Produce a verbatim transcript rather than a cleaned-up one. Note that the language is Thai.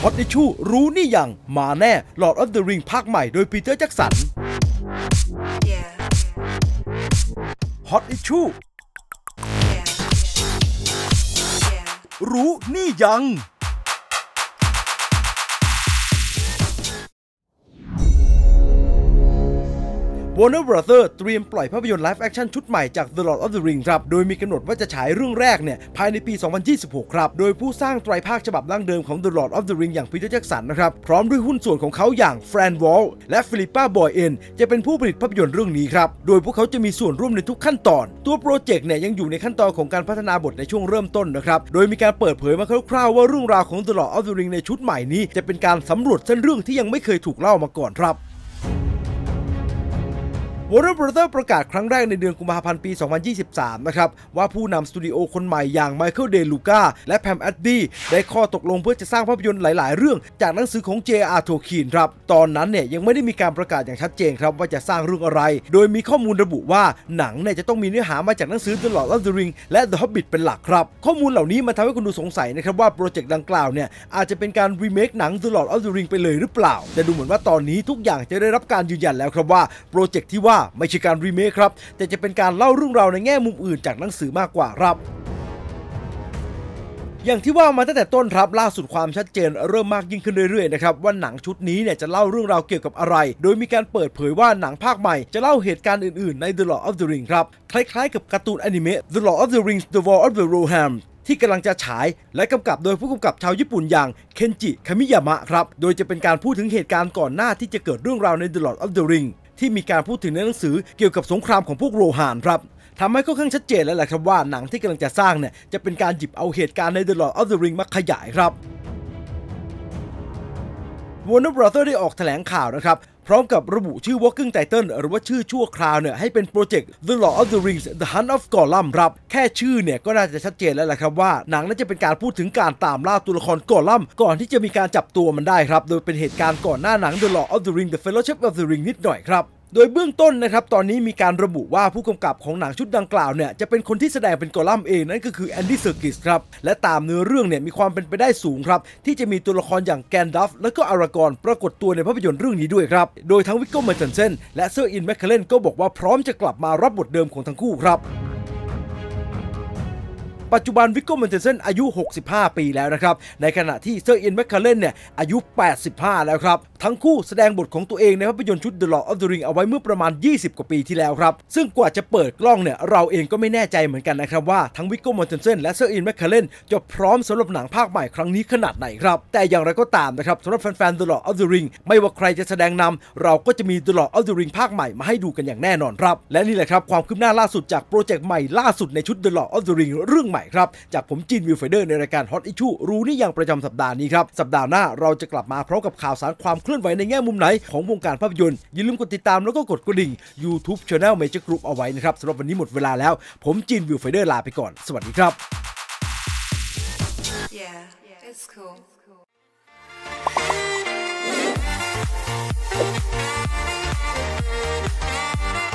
ฮอตอิชชูรู้นี่ยังมาแน่ Lord of the Ring ภาคใหม่โดยปีเตอร์แจ็คสันฮอตอิชชูรู้นี่ยังWarner Brothers เตรียมปล่อยภาพยนตร์ไลฟ์แอคชั่นชุดใหม่จาก The Lord of the Ring ครับโดยมีกำหนดว่าจะฉายเรื่องแรกเนี่ยภายในปี สองพันยี่สิบหก ครับโดยผู้สร้างไตรภาคฉบับดั้งเดิมของ The Lord of the Ring อย่างปีเตอร์แจ็คสันนะครับพร้อมด้วยหุ้นส่วนของเขาอย่างแฟรนวอลและฟิลิปปาบอยเอนจะเป็นผู้ผลิตภาพยนตร์เรื่องนี้ครับโดยพวกเขาจะมีส่วนร่วมในทุกขั้นตอนตัวโปรเจกต์เนี่ยยังอยู่ในขั้นตอนของการพัฒนาบทในช่วงเริ่มต้นนะครับโดยมีการเปิดเผยมาคร่าวๆว่าเรื่องราวของ The Lord of the Ring ในชุดใหม่นี้จะเป็นการสำรวจเส้นเรื่องที่ยังไม่เคยถูกเล่ามาก่อนครับWarner Brothers ประกาศครั้งแรกในเดือนกุมภาพันธ์ปี สองพันยี่สิบสาม นะครับว่าผู้นำสตูดิโอคนใหม่อย่างไมเคิลเดลูกาและแพมแอดดี้ได้ข้อตกลงเพื่อจะสร้างภาพยนตร์หลายๆเรื่องจากหนังสือของ เจ อาร์ โทคีนครับตอนนั้นเนี่ยยังไม่ได้มีการประกาศอย่างชัดเจนครับว่าจะสร้างเรื่องอะไรโดยมีข้อมูลระบุว่าหนังเนี่ยจะต้องมีเนื้อหามาจากหนังสือ The Lord of the Ring และ The Hobbit เป็นหลักครับข้อมูลเหล่านี้มันทำให้คุณดูสงสัยนะครับว่าโปรเจกต์ดังกล่าวเนี่ยอาจจะเป็นการรีเมคหนัง The Lord of the Ring ไปเลยหรือเปล่าแต่ดูเหมือนว่าตอนนี้ทุกอย่างจะได้รับการยืนยันแล้วครับว่าโปรเจกต์ที่ว่าไม่ใช่การรีเมคครับแต่จะเป็นการเล่าเรื่องราวในแง่มุมอื่นจากหนังสือมากกว่าครับอย่างที่ว่ามาตั้งแต่ต้นครับล่าสุดความชัดเจนเริ่มมากยิ่งขึ้นเรื่อยๆนะครับว่าหนังชุดนี้เนี่ยจะเล่าเรื่องราวเกี่ยวกับอะไรโดยมีการเปิดเผยว่าหนังภาคใหม่จะเล่าเหตุการณ์อื่นๆใน The Lord of the Ring ครับคล้ายๆกับการ์ตูนอนิเมะ The Lord of the Rings The War of the Rohirrim ที่กำลังจะฉายและกำกับโดยผู้กำกับชาวญี่ปุ่นอย่างเคนจิคามิยามะครับโดยจะเป็นการพูดถึงเหตุการณ์ก่อนหน้าที่จะเกิดเรื่องราวใน The Lord of the Ring ที่มีการพูดถึงในหนังสือเกี่ยวกับสงครามของพวกโรฮานครับทำให้ค่อนข้างชัดเจนแล้วแหละครับว่าหนังที่กำลังจะสร้างเนี่ยจะเป็นการหยิบเอาเหตุการณ์ใน The Lord of the Ring มาขยายครับ Warner Brothers ได้ออกแถลงข่าวนะครับพร้อมกับระบุชื่อ Working Title หรือว่าชื่อชั่วคราวเนี่ยให้เป็นโปรเจกต์ The Lord of the Rings The Hunt of Gollum ครับแค่ชื่อเนี่ยก็น่าจะชัดเจนแล้วแหละครับว่าหนังน่าจะเป็นการพูดถึงการตามล่าตัวละครกอลัมก่อนที่จะมีการจับตัวมันได้ครับโดยเป็นเหตุการณ์ก่อนหน้าหนัง The Lord of the Ring The Fellowship of the Ring นิดหน่อยครับโดยเบื้องต้นนะครับตอนนี้มีการระบุว่าผู้กำกับของหนังชุดดังกล่าวเนี่ยจะเป็นคนที่แสดงเป็นกอลัมเองนั่นก็คือแอนดี้เซอร์กิสครับและตามเนื้อเรื่องเนี่ยมีความเป็นไปได้สูงครับที่จะมีตัวละครอย่างแกนดัฟและก็อารากอนปรากฏตัวในภาพยนตร์เรื่องนี้ด้วยครับโดยทั้งวิกโก้ มอร์เทนเซนและเซอร์อิน แมคเคลเลนก็บอกว่าพร้อมจะกลับมารับบทเดิมของทั้งคู่ครับปัจจุบันวิกโก้ มอร์เทนเซนอายุ หกสิบห้า ปีแล้วนะครับในขณะที่เซอร์อิน แมคเคลเลนเนี่ยอายุ แปดสิบห้า แล้วครับทั้งคู่แสดงบทของตัวเองในภาพยนตร์ชุด The Lord of the Ring เอาไว้เมื่อประมาณยี่สิบกว่าปีที่แล้วครับซึ่งกว่าจะเปิดกล้องเนี่ยเราเองก็ไม่แน่ใจเหมือนกันนะครับว่าทั้งวิกโก้ มอร์เทนเซนและเซอร์อิน แมคเคลเลนจะพร้อมสำหรับหนังภาคใหม่ครั้งนี้ขนาดไหนครับแต่อย่างไรก็ตามนะครับสำหรับแฟนๆ The Lord of the Ring ไม่ว่าใครจะแสดงนำเราก็จะมี The Lord of the Ring ภาคใหม่มาให้ดูกันอย่างแน่นอนครับและนี่แหละครับความคืบหน้าล่าสุดจากโปรเจกต์ใหม่ล่าสุดในชุด The Lord of the Ring เรื่องใหม่ครับจากผมจินวิวไฟเดอร์ในรายการ Hot Issue รู้นี่ยังประจำสัปดาห์นี้ครับสัปดาห์หน้าเราจะกลับมาพร้อมกับข่าวสารความเคลื่อนไหวในแง่มุมไหนของวงการภาพยนตร์อย่าลืมกดติดตามแล้วก็กดกระดิ่ง YouTube Channel Major Group เอาไว้นะครับสำหรับวันนี้หมดเวลาแล้วผมจินวิวไฟเดอร์ลาไปก่อนสวัสดีครับ Yeah, it's cool.